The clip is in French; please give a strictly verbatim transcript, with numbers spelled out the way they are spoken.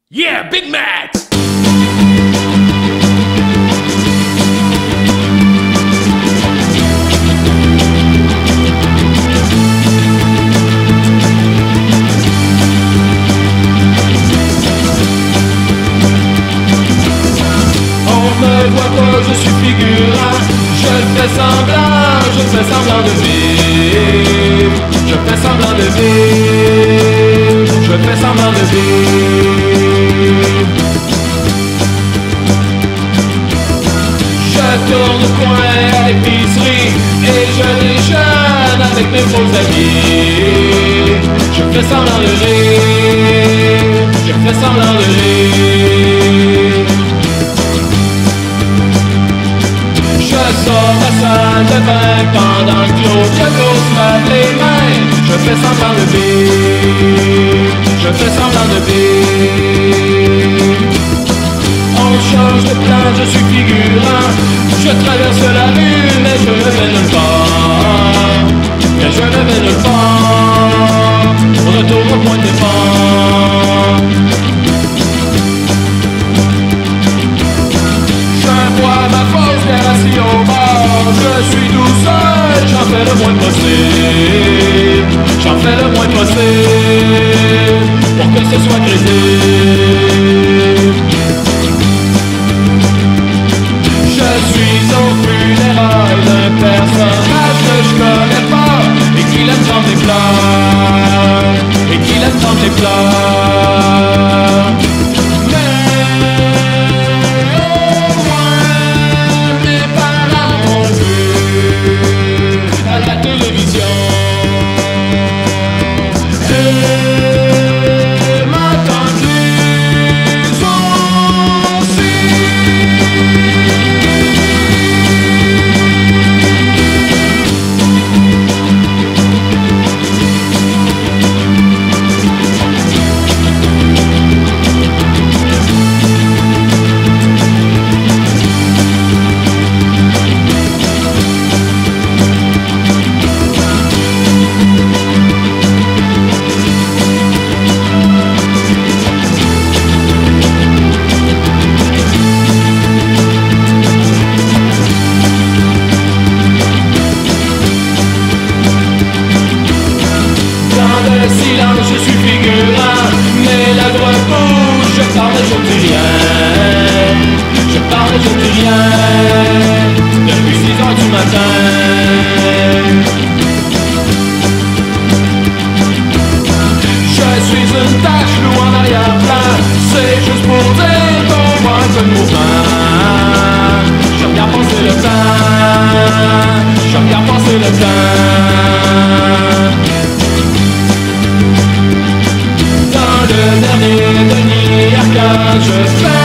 Yeah, Big Mac! On me voit pas, je suis figurant. Je fais semblant, je fais semblant de vivre. Je fais semblant de vivre. Je fais semblant de vivre. Je tourne au coin à l'épicerie et je déjeune avec mes faux amis. Je fais semblant de rire. Je fais semblant de rire. Je sors ma salle de bain pendant que Claude Diego se lave les mains. Je fais semblant de vivre. Je fais semblant de vivre. On change de plan, je suis figurant. Je traverse la rue, mais je ne vais nulle part. Mais je ne vais nulle part. Retour au point de départ. Je bois ma fausse bière assis au bar. Je suis tout seul, j'en fais le moins possible. J'en fais le moins possible pour que ce soit crédible. Je suis au funérailles d'un personnage que je connais pas et qui l'aime dans mes pleurs, et qui l'aime dans mes pleurs. Je suis figurant, mais la droite bouge. Je parle et je ne dis rien. Je parle et je ne dis rien. Depuis six heures du matin. Je suis une tache loup en arrière-plan. C'est juste pour dire qu'on voit un peu de mouvement. Je regarde passer le temps. Je regarde passer le temps. Le dernier demi-arcade, je fais